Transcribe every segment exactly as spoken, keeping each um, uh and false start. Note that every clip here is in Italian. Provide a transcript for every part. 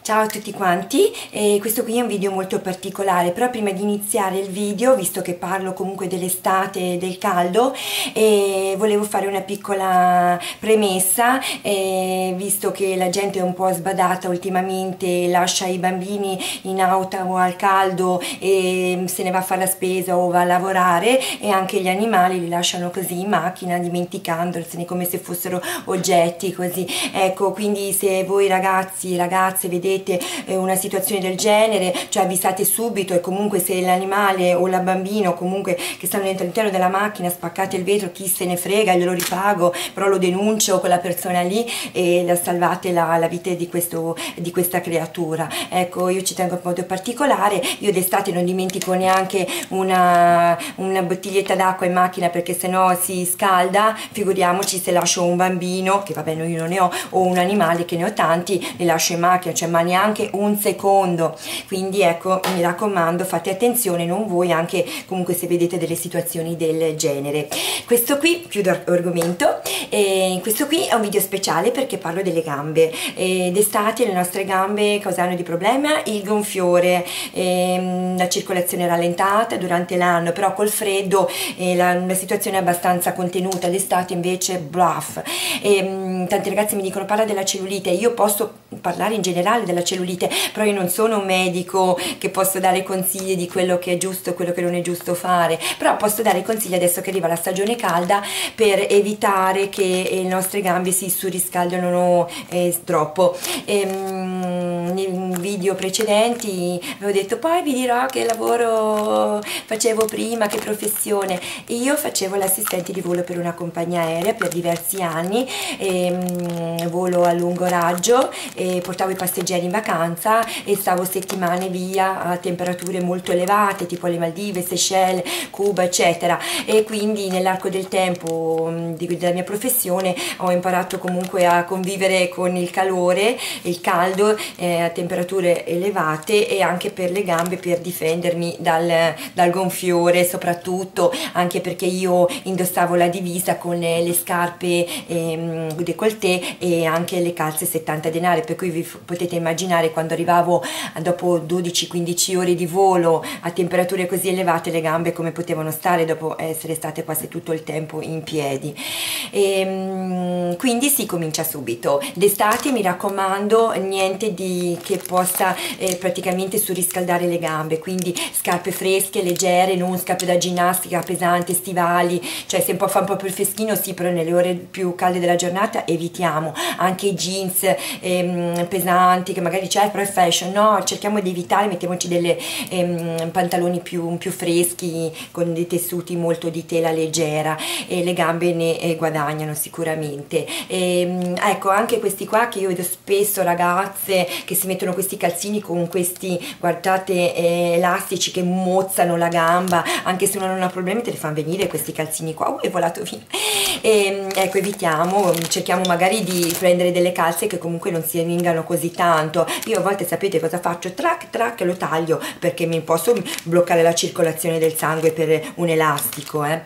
Ciao a tutti quanti, e questo qui è un video molto particolare, però prima di iniziare il video, visto che parlo comunque dell'estate e del caldo, e volevo fare una piccola premessa, e visto che la gente è un po' sbadata ultimamente, lascia i bambini in auto o al caldo e se ne va a fare la spesa o va a lavorare, e anche gli animali li lasciano così in macchina dimenticandosene come se fossero oggetti così. Ecco, quindi se voi ragazzi e ragazze vedete una situazione del genere, cioè avvisate subito, e comunque se l'animale o la bambina o comunque che stanno all'interno della macchina, spaccate il vetro, chi se ne frega, glielo ripago, però lo denuncio quella persona lì e la salvate la, la vita di, questo, di questa creatura. Ecco, io ci tengo in modo particolare. Io d'estate non dimentico neanche una, una bottiglietta d'acqua in macchina, perché sennò si scalda, figuriamoci se lascio un bambino, che vabbè io non ne ho, o un animale, che ne ho tanti, li lascio in macchina, cioè ma neanche un secondo. Quindi ecco, mi raccomando, fate attenzione, non voi, anche comunque se vedete delle situazioni del genere. Questo qui, chiudo argomento, e questo qui è un video speciale perché parlo delle gambe. D'estate le nostre gambe cosa hanno di problema? Il gonfiore, ehm, la circolazione rallentata durante l'anno, però col freddo eh, la, la situazione è abbastanza contenuta. D'estate invece bluff. E, tanti ragazzi mi dicono parla della cellulite. Io posso parlare in generale della cellulite, però io non sono un medico che posso dare consigli di quello che è giusto e quello che non è giusto fare, però posso dare consigli adesso che arriva la stagione calda per evitare che le nostre gambe si surriscaldino eh, troppo. E, um, nei video precedenti avevo detto poi vi dirò che lavoro facevo prima, che professione. Io facevo l'assistente di volo per una compagnia aerea per diversi anni, e, um, volo a lungo raggio, e portavo i passeggeri in vacanza e stavo settimane via a temperature molto elevate, tipo le Maldive, Seychelles, Cuba eccetera, e quindi nell'arco del tempo di, della mia professione ho imparato comunque a convivere con il calore, il caldo eh, a temperature elevate, e anche per le gambe, per difendermi dal, dal gonfiore, soprattutto anche perché io indossavo la divisa con le, le scarpe eh, décolleté e anche le calze settanta denari, per cui vi potete immaginare quando arrivavo dopo dodici quindici ore di volo a temperature così elevate le gambe come potevano stare dopo essere state quasi tutto il tempo in piedi. E quindi si comincia subito. D'estate mi raccomando niente di che possa eh, praticamente surriscaldare le gambe, quindi scarpe fresche, leggere, non scarpe da ginnastica pesanti, stivali, cioè se un po' fa un po' più freschino sì, però nelle ore più calde della giornata evitiamo. Anche i jeans ehm, pesanti che magari c'è, però è fashion, no, cerchiamo di evitare, mettiamoci delle ehm, pantaloni più, più freschi con dei tessuti molto di tela leggera, e le gambe ne eh, guadagnano sicuramente. E, ecco, anche questi qua che io vedo spesso ragazze che si mettono questi calzini con questi, guardate, eh, elastici che mozzano la gamba, anche se uno non ha problemi te li fanno venire questi calzini qua. Uh, è volato via. E, ecco, evitiamo, cerchiamo magari di prendere delle calze che comunque non si allungano così tanto. Io a volte sapete cosa faccio? Trac trac lo taglio, perché mi posso bloccare la circolazione del sangue per un elastico. Eh.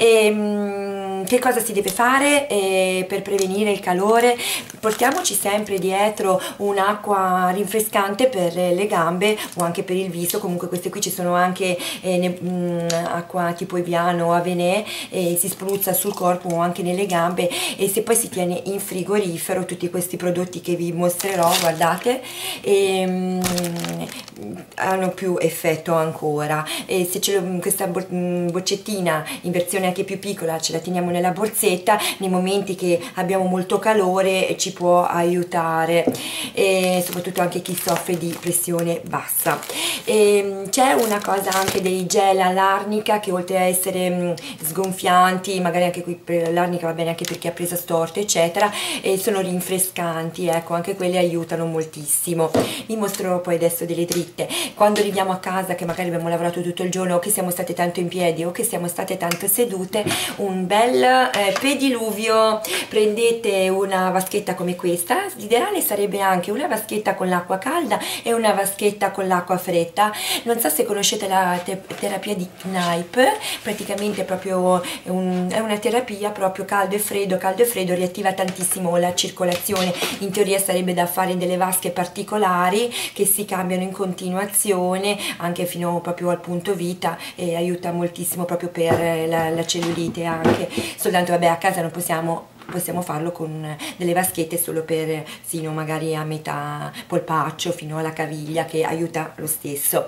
E, che cosa si deve fare eh, per prevenire il calore? Portiamoci sempre dietro un'acqua rinfrescante per le gambe o anche per il viso. Comunque queste qui ci sono anche eh, ne, mh, acqua tipo Eviano o Avenè, e si spruzza sul corpo o anche nelle gambe, e se poi si tiene in frigorifero tutti questi prodotti che vi mostrerò, guardate, e, mh, hanno più effetto ancora. E se ce lo, questa bo boccettina in versione anche più piccola ce la teniamo nella borsetta, nei momenti che abbiamo molto calore ci può aiutare, e soprattutto anche chi soffre di pressione bassa. C'è una cosa anche dei gel all'arnica che oltre a essere mh, sgonfianti, magari anche qui per l'arnica va bene anche per chi ha preso storto eccetera, e sono rinfrescanti, ecco, anche quelli aiutano moltissimo. Vi mostrerò poi adesso delle dritte. Quando arriviamo a casa che magari abbiamo lavorato tutto il giorno, o che siamo state tanto in piedi o che siamo state tanto sedute, un bel eh, pediluvio prendete una vaschetta come questa, l'ideale sarebbe anche una vaschetta con l'acqua calda e una vaschetta con l'acqua fredda. Non so se conoscete la te terapia di Kneipp, praticamente proprio è, un, è una terapia proprio caldo e freddo, caldo e freddo, riattiva tantissimo la circolazione. In teoria sarebbe da fare in delle vasche particolari che si cambiano in continuazione anche fino proprio al punto vita, e aiuta moltissimo proprio per la, la cellulite anche. Soltanto vabbè, a casa non possiamo possiamo farlo con delle vaschette solo per sino magari a metà polpaccio fino alla caviglia, che aiuta lo stesso.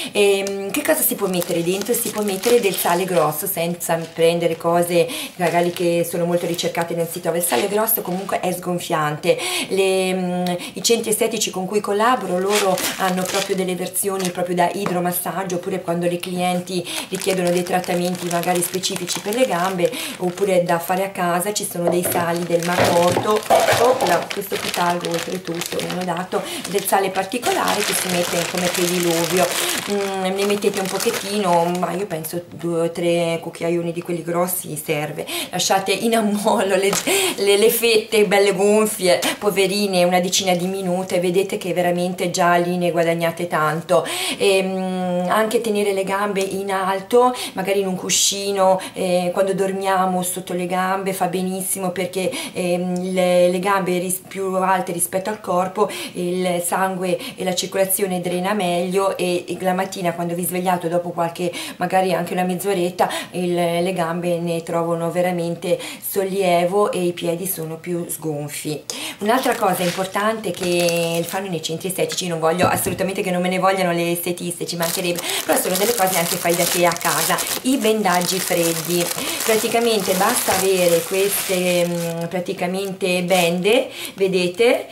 E che cosa si può mettere dentro? Si può mettere del sale grosso senza prendere cose magari che sono molto ricercate nel sito. Il sale grosso comunque è sgonfiante. Le, i centri estetici con cui collaboro, loro hanno proprio delle versioni proprio da idromassaggio, oppure quando le clienti richiedono dei trattamenti magari specifici per le gambe, oppure da fare a casa, ci sono dei sali del Mar Morto. Opla, questo pitalgo oltretutto mi hanno dato del sale particolare che si mette come pediluvio. Mm, ne mettete un pochettino, ma io penso due o tre cucchiaioni di quelli grossi serve. Lasciate in ammollo le, le, le fette belle gonfie, poverine, una decina di minuti, e vedete che veramente già lì ne guadagnate tanto. E, mm, anche tenere le gambe in alto, magari in un cuscino, eh, quando dormiamo sotto le gambe fa benissimo, perché ehm, le, le gambe ris più alte rispetto al corpo, il sangue e la circolazione drena meglio, e, e la mattina quando vi svegliate dopo qualche, magari anche una mezz'oretta, le gambe ne trovano veramente sollievo e i piedi sono più sgonfi. Un'altra cosa importante che fanno nei centri estetici, non voglio assolutamente che non me ne vogliano le estetiste, ci mancherebbe, però sono delle cose anche fai da te a casa, i bendaggi freddi. Praticamente basta avere queste praticamente bende, vedete,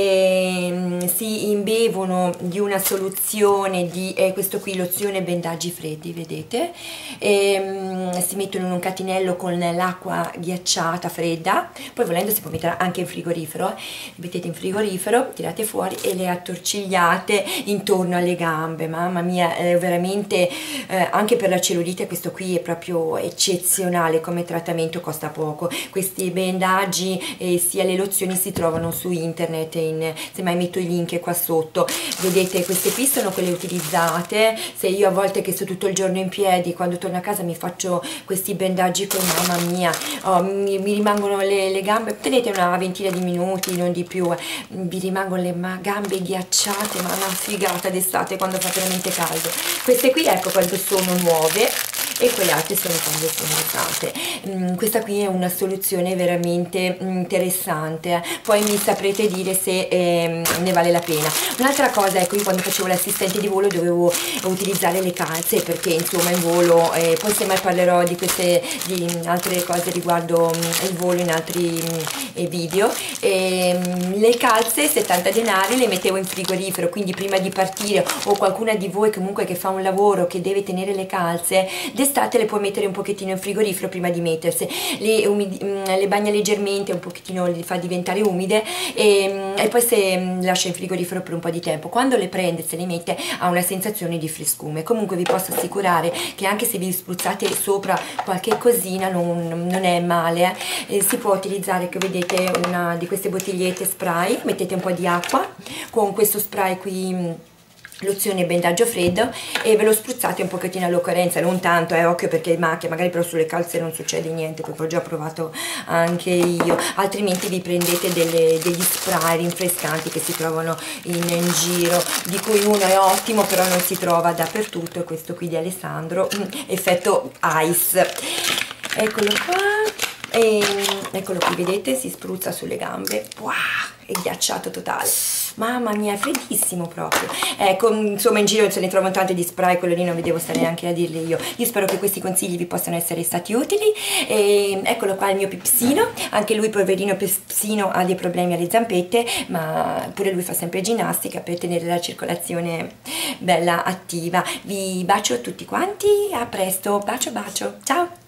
e si imbevono di una soluzione di eh, questo qui, lozione bendaggi freddi, vedete, e, si mettono in un catinello con l'acqua ghiacciata fredda, poi volendo si può mettere anche in frigorifero, mettete in frigorifero, tirate fuori e le attorcigliate intorno alle gambe. Mamma mia, è veramente eh, anche per la cellulite questo qui è proprio eccezionale come trattamento, costa poco. Questi bendaggi e sia le lozioni si trovano su internet, in, se mai metto i link qua sotto. Vedete, queste qui sono quelle utilizzate. Se io a volte che sto tutto il giorno in piedi, quando torno a casa mi faccio questi bendaggi con, mamma mia, oh, mi, mi rimangono le, le gambe, tenete una ventina di minuti, non di più, vi rimangono le gambe ghiacciate, ma una figata d'estate quando fa veramente caldo. Queste qui, ecco, quando sono nuove, e quelle altre sono quando sono usate. Mm, questa qui è una soluzione veramente interessante, poi mi saprete dire se eh, ne vale la pena. Un'altra cosa, ecco, io quando facevo l'assistente di volo dovevo utilizzare le calze, perché insomma in volo, eh, poi se mai parlerò di queste di altre cose riguardo mm, il volo in altri mm, video. E, mm, le calze settanta denari le mettevo in frigorifero, quindi prima di partire, o qualcuna di voi comunque che fa un lavoro che deve tenere le calze d'estate, le può mettere un pochettino in frigorifero prima di mettersi, le, le bagna leggermente, un pochettino le fa diventare umide, e, e poi se lascia in frigorifero per un po' di tempo, quando le prende, se le mette, ha una sensazione di frescume. Comunque vi posso assicurare che anche se vi spruzzate sopra qualche cosina non, non è male, eh. Eh, si può utilizzare, che vedete, una di queste bottigliette spray, mettete un po' di acqua con questo spray qui, lozione bendaggio freddo, e ve lo spruzzate un pochettino all'occorrenza, non tanto, eh, occhio, perché macchia, magari però sulle calze non succede niente, perché ho già provato anche io. Altrimenti vi prendete delle, degli spray rinfrescanti che si trovano in, in giro, di cui uno è ottimo però non si trova dappertutto, questo qui di Alessandro, effetto ice, eccolo qua, e eccolo qui, vedete, si spruzza sulle gambe, wow, è ghiacciato totale. Mamma mia, è freddissimo proprio. Ecco, insomma, in giro se ne trovano tante di spray, quello lì non vi devo stare neanche a dirle io. Io spero che questi consigli vi possano essere stati utili. E eccolo qua il mio Pipsino, anche lui poverino Pipsino ha dei problemi alle zampette, ma pure lui fa sempre ginnastica per tenere la circolazione bella attiva. Vi bacio tutti quanti, a presto, bacio bacio, ciao!